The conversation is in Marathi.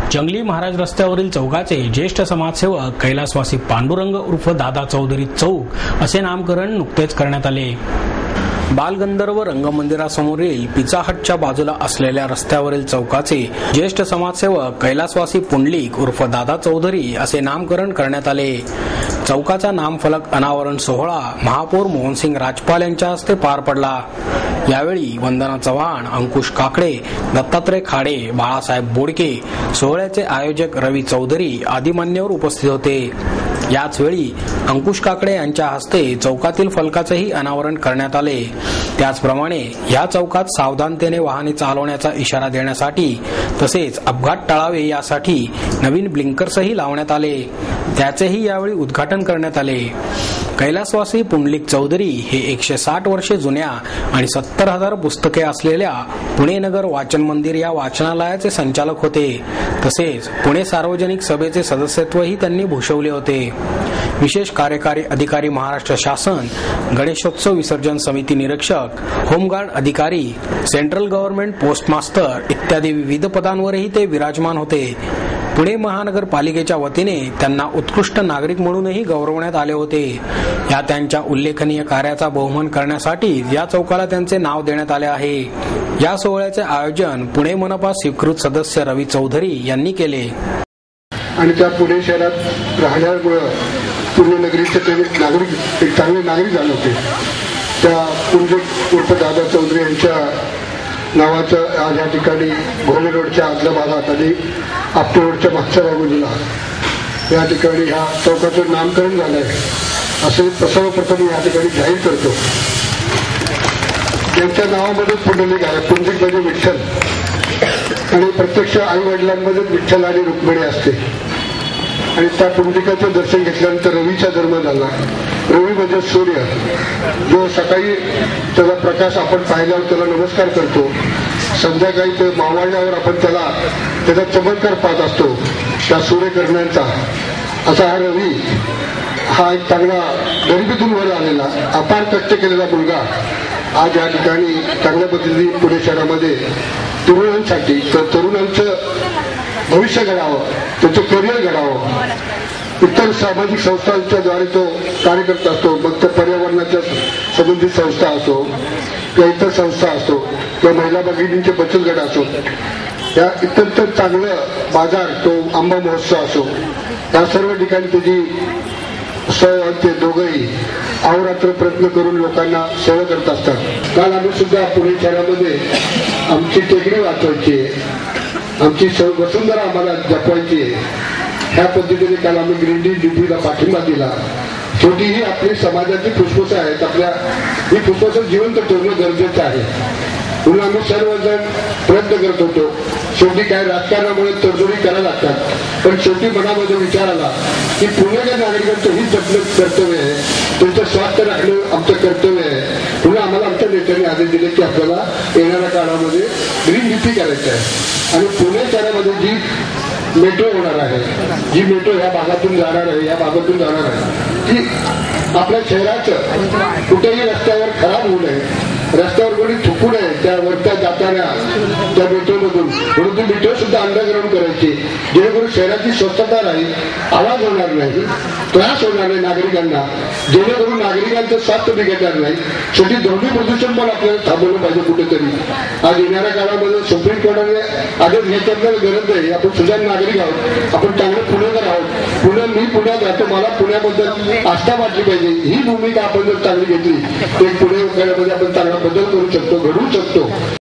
जंगली महाराज रस्त्यावरील चौकाचे ज्येष्ठ समाजसेवक कैलासवासी पांडुरंग उर्फ दादा चौधरी चौक असे नामकरण नुकतेच करण्यात आले। बालगंधर्व रंगमंदिरासमोरील पिझ्झा हटच्या बाजूला असलेल्या रस्त्यावरील चौकाचे ज्येष्ठ समाजसेवक कैलासवासी पुंडलिक उर्फ दादा चौधरी असे नामकरण करण्यात आले। चौकाचा नामफलक अनावरण सोहळा महापौर मोहनसिंग राजपाल यांच्या हस्ते पार पडला। यावेळी वंदना चव्हाण, अंकुश काकडे, दत्तात्रय खाडे, बाळासाहेब बोडके, सोहळ्याचे आयोजक रवी चौधरी आदी मान्यवर उपस्थित होते। याच वेळी अंकुश काकडे यांच्या हस्ते चौकातील फलकाचेही अनावरण करण्यात आले। त्याचप्रमाणे या चौकात सावधानतेने वाहने चालवण्याचा इशारा देण्यासाठी तसेच अपघात टाळावे यासाठी नवीन ब्लिंकर्सही लावण्यात आले। त्याचेही यावेळी उद्घाटन करण्यात आले। कैलासवासी पुंडलिक चौधरी हे 160 वर्षे जुन्या आणि 70,000 पुस्तके असलेल्या पुणे नगर वाचन मंदिर या वाचनालयाचे संचालक होते। तसेच पुणे सार्वजनिक सभेचे सदस्यत्वही त्यांनी भूषवले होते। विशेष कार्यकारी अधिकारी महाराष्ट्र शासन, गणेशोत्सव विसर्जन समिती निरीक्षक, होमगार्ड अधिकारी, सेंट्रल गव्हर्नमेंट पोस्ट मास्टर इत्यादी विविध पदांवरही ते विराजमान होते। पुणे महानगरपालिकेच्या वतीने त्यांना उत्कृष्ट नागरिक म्हणूनही गौरवण्यात आले होते। या त्यांच्या उल्लेखनीय कार्याचा बहुमान करण्यासाठी या चौकाला त्यांचे नाव देण्यात आले आहे। या सोहळ्याचे आयोजन पुणे मनपा स्वीकृत सदस्य रवी चौधरी यांनी केले। आणि त्या पुणे शहरात राहण्यामुळे पुणे नगरीचे ते नागरिक एक चांगले नागरिक झाले होते। त्या पुंडलिक उर्फ दादा चौधरी यांच्या नावाचं आज या ठिकाणी भोले रोडच्या आदल्या भागात आणि आपटे रोडच्या मागच्या बाजूला या ठिकाणी ह्या चौकाचं नामकरण झालं आहे असे सर्वप्रथम या ठिकाणी जाहीर करतो। त्यांच्या नावामध्ये पुंडलिक आहे, पुंडलिक म्हणजे विठ्ठल आणि प्रत्यक्ष आई वडिलांमध्ये विठ्ठल आणि रुक्मिणी असते आणि त्या पुंडलिकाचं दर्शन घेतल्यानंतर रवीचा जन्म झाला। रवी म्हणजे सूर्य, जो सकाळी त्याला प्रकाश आपण पाहिल्यावर त्याला नमस्कार करतो, संध्याकाळी ते मावळल्यावर आपण त्याचा चमत्कार पाहत असतो त्या सूर्यकिरणांचा। असा हा रवी हा एक चांगला गरिबीतून वर आलेला अपार कष्ट केलेला मुलगा आज या ठिकाणी चांगल्या पद्धतीने पुणे शहरामध्ये तरुणांसाठी तरुणांचं भविष्य घडावं, त्याचं करिअर घडावं, इतर सामाजिक संस्थांच्या द्वारे तो कार्य करत असतो। मग त्या पर्यावरणाच्या संबंधित संस्था असो किंवा इतर संस्था असो किंवा महिला भगिनींचे बचत गट असो, या इतर चांगलं बाजार तो आंबा महोत्सव असो, या सर्व ठिकाणी त्याची ते दोघंही अहोरात्र प्रयत्न करून लोकांना सेवा करत असतात। काल आम्ही सुद्धा पुणे शहरामध्ये आमची टेकडी वाचवायची आहे, आमची वसुंधरा आम्हाला जपवायची आहे, ह्या पद्धतीने काल आम्ही ग्रीन डी ड्युटीला पाठिंबा दिला। शेवटी ही आपली समाजाची फुसफुस आहेत, आपल्या ही फुसफुस जिवंत ठेवणं गरजेचं आहे म्हणून आम्ही सर्वजण प्रयत्न करत होतो। शेवटी काय राजकारणामुळे तडजोडी करायला लागतात, पण शेवटी मनामध्ये विचार आला की पुण्याच्या नागरिकांचं ही जपणं कर्तव्य आहे, त्यांचं स्वास्थ्य राखणं आमचं कर्तव्य आहे म्हणून आम्हाला आमच्या नेत्यांनी आदेश दिले की आपल्याला येणाऱ्या काळामध्ये ग्रीन ड्युटी करायची आहे आणि पुणे शहरामध्ये जी मेट्रो होणार आहे, जी मेट्रो ह्या भागातून जाणार आहे, या भागातून जाणार आहे, ती आपल्या शहराचं कुठेही रस्त्यावर खराब होऊ नये, रस्त्यावर कोणी थुकू नये त्या वरच्या जाताना त्या मेट्रोमधून, म्हणून ती मेट्रो सुद्धा अंडरग्राउंड करायची जेणेकरून शहराची स्वच्छता राहील, आवाज होणार नाही, त्रास होणार नाही नागरिकांना, जेणेकरून नागरिकांचं स्वास्थ्य बिघडणार नाही। शेवटी ध्वनी प्रदूषण पण आपल्याला थांबवलं पाहिजे कुठेतरी। आज येणाऱ्या काळामध्ये सुप्रीम कोर्टाने आदेश घ्यायची गरज नाही, आपण सुजाण नागरिक आहोत, आपण चांगले पुणेकर आहोत, मी पुण्यात राहतो, मला पुण्याबद्दल आस्था वाटली पाहिजे, ही भूमिका आपण जर चांगली घेतली तर पुणे शहरामध्ये आपण चांगला बदल करू शकतो, घडवू शकतो।